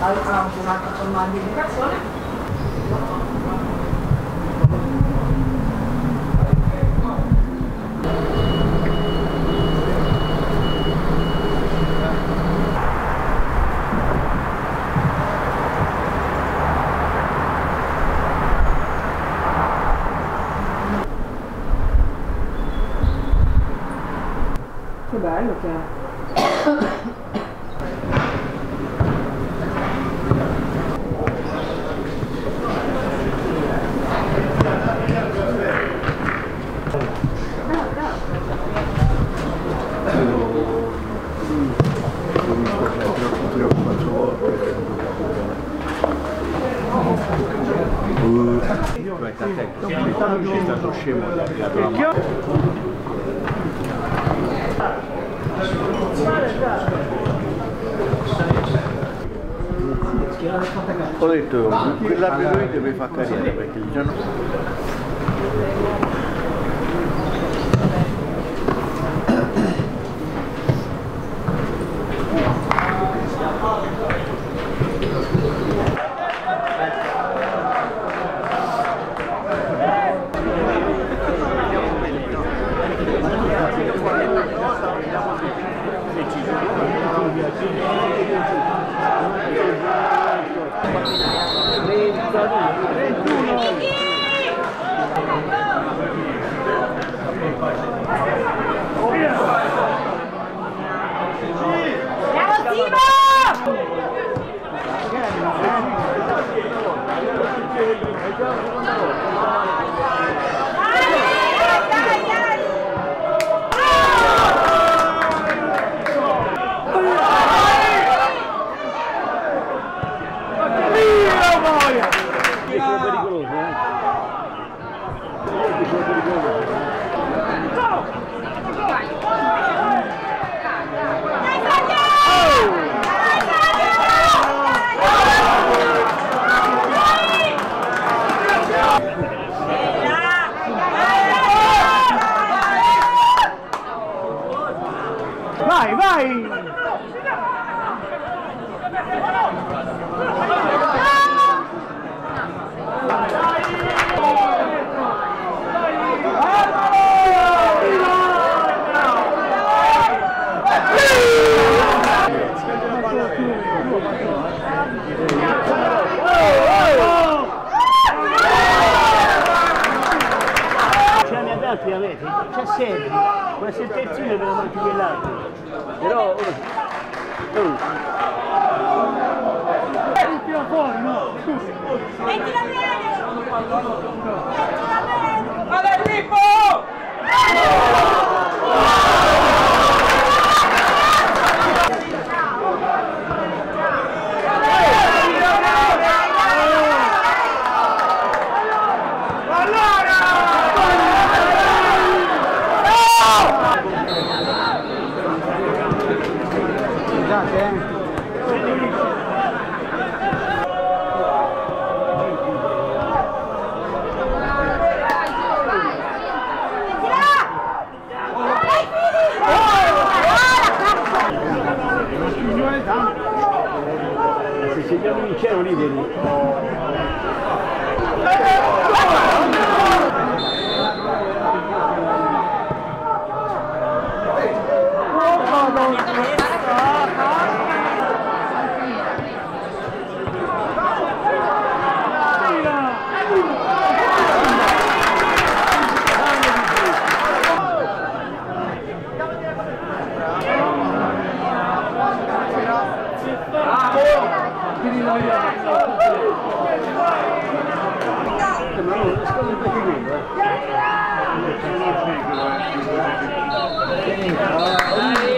un'altra forma di educazione. Che bello che è. Sei stato scemo, gli ha tirato la mano. Ho detto, quell'arbitro lì deve fare carriera perché gli giorno... Vai, vai! Ce ne ha dati avete? 17, questo è il terzino per la mantiquellata. Però Tira fuori, no! Mettila bene! Mettila bene! Vale Pippo! se io non c'ero lì vedi. Ma non nascondo un po' di